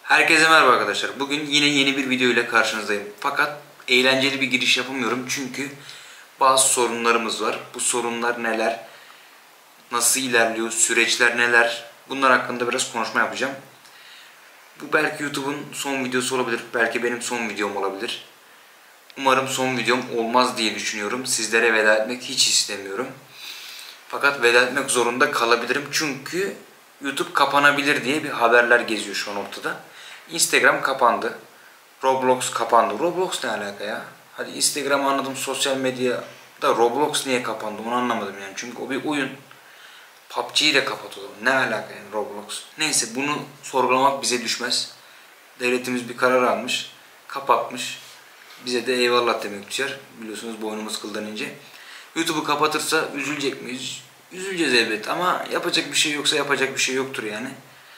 Herkese merhaba arkadaşlar. Bugün yine yeni bir video ile karşınızdayım. Fakat eğlenceli bir giriş yapamıyorum çünkü bazı sorunlarımız var. Bu sorunlar neler? Nasıl ilerliyor? Süreçler neler? Bunlar hakkında biraz konuşma yapacağım. Bu belki YouTube'un son videosu olabilir. Belki benim son videom olabilir. Umarım son videom olmaz diye düşünüyorum. Sizlere veda etmek hiç istemiyorum. Fakat veda etmek zorunda kalabilirim çünkü YouTube kapanabilir diye bir haberler geziyor şu an ortada. Instagram kapandı. Roblox kapandı. Roblox ne alaka ya? Hadi Instagram anladım, sosyal medya da Roblox niye kapandı onu anlamadım yani. Çünkü o bir oyun. PUBG'yi de kapatalım. Ne alaka yani Roblox? Neyse bunu sorgulamak bize düşmez. Devletimiz bir karar almış. Kapatmış. Bize de eyvallah demek düşer. Biliyorsunuz boynumuz kıldan ince. YouTube'u kapatırsa üzülecek miyiz? Üzüleceğiz elbet ama yapacak bir şey yoksa yapacak bir şey yoktur yani.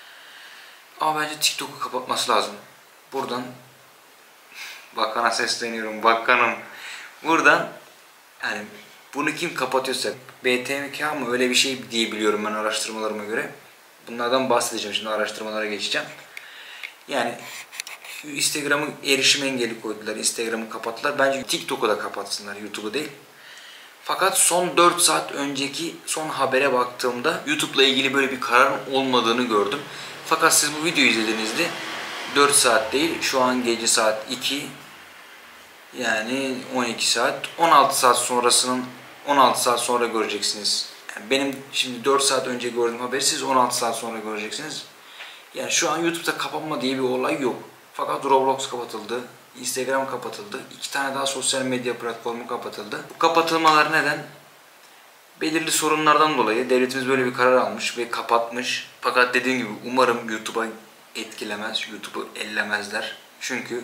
Ama bence TikTok'u kapatması lazım. Buradan bakana sesleniyorum. Bakanım. Buradan yani bunu kim kapatıyorsa BTMK mı öyle bir şey diye biliyorum ben araştırmalarıma göre. Bunlardan bahsedeceğim şimdi, araştırmalara geçeceğim. Yani Instagram'ı erişim engeli koydular. Instagram'ı kapattılar. Bence TikTok'u da kapatsınlar, YouTube'u değil. Fakat son 4 saat önceki son habere baktığımda YouTube'la ilgili böyle bir kararın olmadığını gördüm. Fakat siz bu videoyu izlediğinizde 4 saat değil, şu an gece saat 2, yani 12 saat, 16 saat sonrasının 16 saat sonra göreceksiniz. Yani benim şimdi 4 saat önce gördüğüm haberi siz 16 saat sonra göreceksiniz. Yani şu an YouTube'da kapanma diye bir olay yok. Fakat Roblox kapatıldı, Instagram kapatıldı, 2 tane daha sosyal medya platformu kapatıldı. Bu kapatılmalar neden? Belirli sorunlardan dolayı devletimiz böyle bir karar almış ve kapatmış. Fakat dediğim gibi umarım YouTube'a etkilemez, YouTube'u ellemezler. Çünkü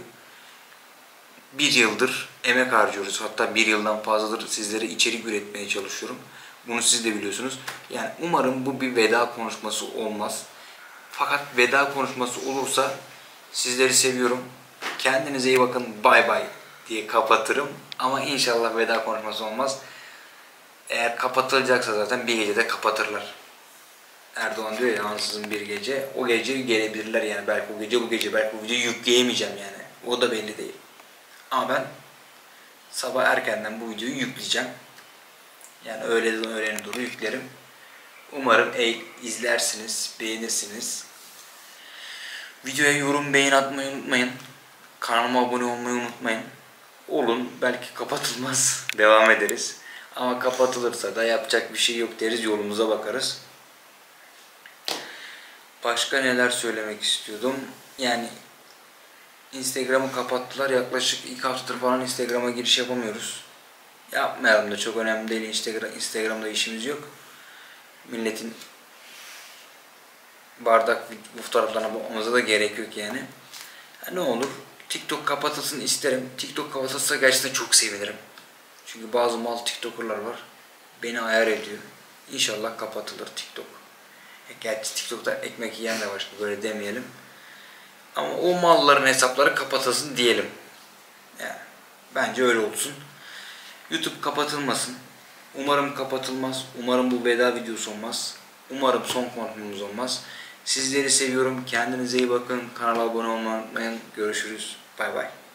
bir yıldır emek harcıyoruz. Hatta bir yıldan fazladır sizlere içerik üretmeye çalışıyorum. Bunu siz de biliyorsunuz. Yani umarım bu bir veda konuşması olmaz. Fakat veda konuşması olursa sizleri seviyorum. Kendinize iyi bakın. Bay bay diye kapatırım. Ama inşallah veda konuşması olmaz. Eğer kapatılacaksa zaten bir gecede kapatırlar. Erdoğan diyor ya, ansızın bir gece. O gece gelebilirler yani. Belki o gece bu gece. Belki bu videoyu yükleyemeyeceğim yani. O da belli değil. Ama ben sabah erkenden bu videoyu yükleyeceğim. Yani öğlene doğru yüklerim. Umarım izlersiniz, beğenirsiniz. Videoya yorum, beğen atmayı unutmayın. Kanalıma abone olmayı unutmayın. Olun, belki kapatılmaz. Devam ederiz. Ama kapatılırsa da yapacak bir şey yok deriz, yolumuza bakarız. Başka neler söylemek istiyordum? Yani Instagram'ı kapattılar. Yaklaşık 2 haftadır falan Instagram'a giriş yapamıyoruz. Yapmayalım da, çok önemli değil. Instagram'da işimiz yok. Milletin bardak bu fotoğraflarına bakmamıza da gerek yok yani. Ne olur TikTok kapatılsın isterim. TikTok kapatılsa gerçekten çok sevinirim. Çünkü bazı mal TikToker'lar var. Beni ayar ediyor. İnşallah kapatılır TikTok. Gerçi TikTok'ta ekmek yiyen de var. Böyle demeyelim. Ama o malların hesapları kapatılsın diyelim. Yani bence öyle olsun. YouTube kapatılmasın. Umarım kapatılmaz. Umarım bu veda videosu olmaz. Umarım son konumuz olmaz. Sizleri seviyorum. Kendinize iyi bakın. Kanala abone olmayı unutmayın. Görüşürüz. Bay bay.